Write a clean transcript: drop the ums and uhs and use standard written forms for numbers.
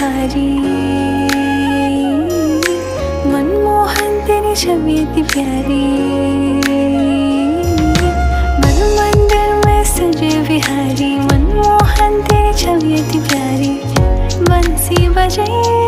बिहारी। मनमोहन तेरी छवि इतनी प्यारी, मन मंदिर में सजे बिहारी। मनमोहन तेरी छवि इतनी प्यारी, बंसी बजे